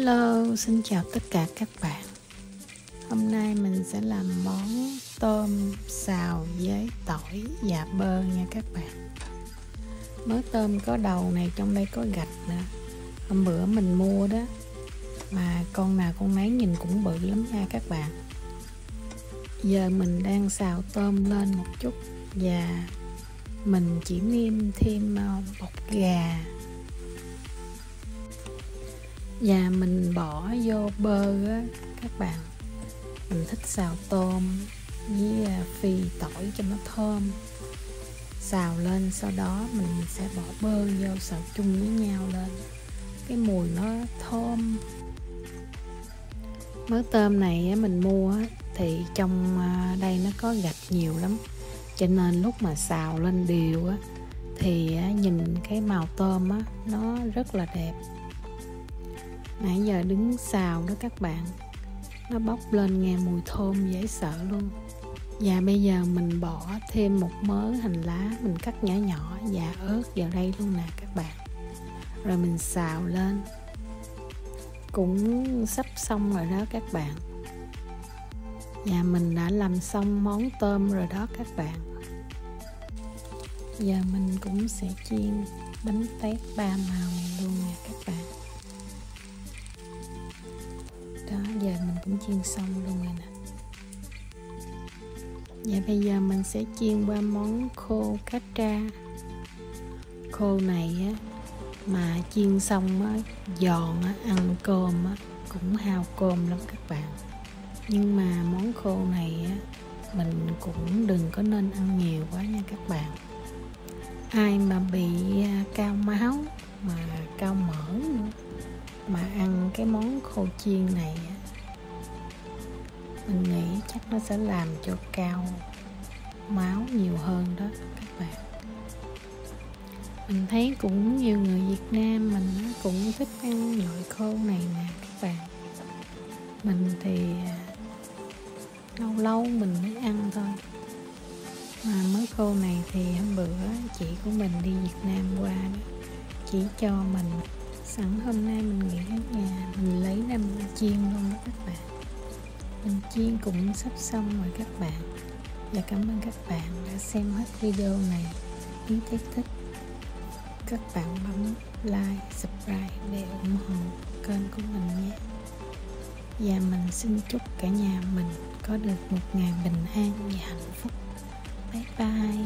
Hello, xin chào tất cả các bạn. Hôm nay mình sẽ làm món tôm xào với tỏi và bơ nha các bạn. Mớ tôm có đầu này, trong đây có gạch nữa. Hôm bữa mình mua đó, mà con nào con nấy nhìn cũng bự lắm nha các bạn. Giờ mình đang xào tôm lên một chút và mình chỉ nêm thêm bột gà và mình bỏ vô bơ á các bạn. Mình thích xào tôm với phi tỏi cho nó thơm. Xào lên sau đó mình sẽ bỏ bơ vô xào chung với nhau lên, cái mùi nó thơm. Mớ tôm này mình mua thì trong đây nó có gạch nhiều lắm, cho nên lúc mà xào lên đều thì nhìn cái màu tôm nó rất là đẹp. Nãy giờ đứng xào đó các bạn, nó bốc lên nghe mùi thơm dễ sợ luôn. Và bây giờ mình bỏ thêm một mớ hành lá mình cắt nhỏ nhỏ và ớt vào đây luôn nè các bạn. Rồi mình xào lên. Cũng sắp xong rồi đó các bạn. Và mình đã làm xong món tôm rồi đó các bạn. Giờ mình cũng sẽ chiên bánh tét 3 màu này luôn nè các bạn. Đó, giờ mình cũng chiên xong luôn rồi nè. Và bây giờ mình sẽ chiên qua món khô cá tra. Khô này mà chiên xong giòn ăn cơm cũng hao cơm lắm các bạn. Nhưng mà món khô này mình cũng đừng có nên ăn nhiều quá nha các bạn. Ai mà bị cao máu mà cao mỡ nữa mà ăn cái món khô chiên này mình nghĩ chắc nó sẽ làm cho cao máu nhiều hơn đó các bạn. Mình thấy cũng nhiều người Việt Nam mình cũng thích ăn loại khô này nè các bạn. Mình thì lâu lâu mình mới ăn thôi. Mà mớ khô này thì hôm bữa chị của mình đi Việt Nam qua đó, chỉ cho mình. Sẵn hôm nay mình nghỉ ở nhà, mình lấy ra mình chiên luôn đó các bạn. Mình chiên cũng sắp xong rồi các bạn. Và cảm ơn các bạn đã xem hết video này. Nếu thấy thích, các bạn bấm like, subscribe để ủng hộ kênh của mình nhé. Và mình xin chúc cả nhà mình có được một ngày bình an và hạnh phúc. Bye bye.